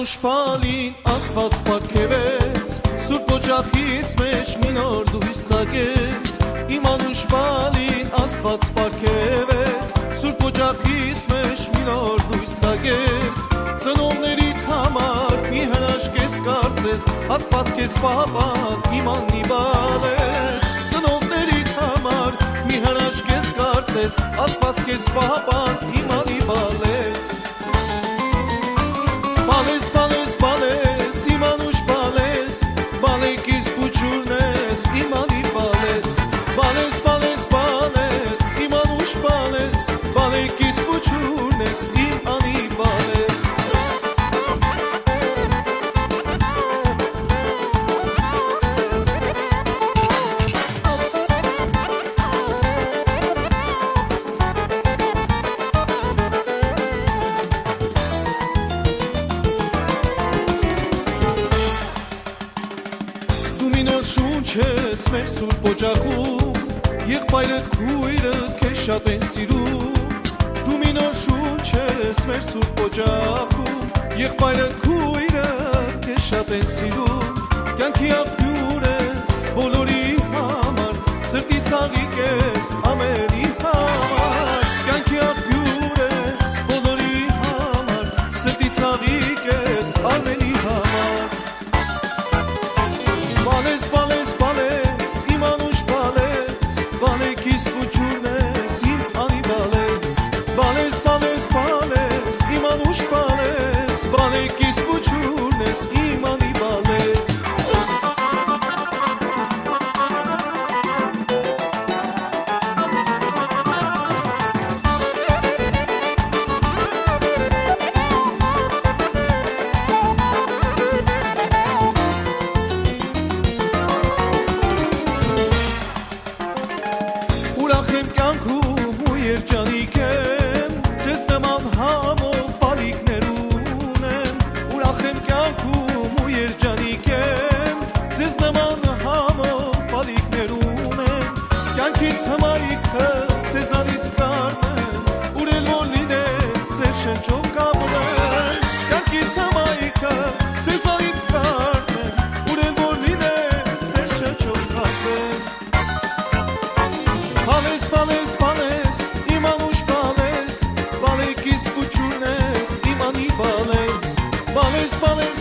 Իմանուշպալին աստված պարգևեց, Սուրբ օջախիս մեջ մի նոր լույս ծագեց։ Իմանուշպալին աստված պարգևեց, Սուրբ օջախիս մեջ մի նոր լույս ծագեց։ Ծնողներիդ համար մի հրաշք ես կարծես, Աստված քեզ պահապան իմանի բալես։ Ծնողներիդ համար մի հրաշք ես կարծես, Աստված քեզ պահապան իմանի բալես։ Բալես, բալես, բալես, իմանուշ բալես, բալեկիս պուչուրնես, իմանի բալես։ Բալես, բալես, բալես, իմանուշ բալես, բալեկիս պուչուրնես, իմանի բալես։ Շունչես մեր սուրբ օջախում, եղբայրդ քույրդ քեզ շատ են սիրում։ Դու մի նոր շունչ ես մեր սուրբ օջախում, եղբայրդ քույրդ քեզ շատ են սիրում։ Կյանքի աղբյուր ես բոլորի համար, սրտի ծաղիկ ես ամենի համար։ Կյանքի աղբյուր ես բոլորի համար, սրտի ծաղիկ ես ամենի համար։ Բալես, բալես, բալես, իմանուշ բալես, բալեկիս պուչուրնես, իմանի բալես։ Բալես, բալես, բալես, իմանուշ բալես, բալեկիս պուչուրնես, իմանի բալես։ Ուրախ եմ կյանքում ու երջանիկ եմ, ձեզ նման համով բալիկներ ունեմ։ Ուրախ եմ կյանքում ու երջանիկ եմ, ձեզ նման համով բալիկներ ունեմ։ Կյանքիս հմայքը ձեզանից կարնեմ, ուրել որ լինեմ ձեր շնչով կապրեմ։ Կյանքիս հմայքը ձեզանից կարնեմ, ուրել որ լինեմ ձեր շնչով կապրեմ։ Բալես, բալես, բալես, իմանուշ բալես, բալեկիս պուչուրնես, իմանի բալես։ Բալես, բալես,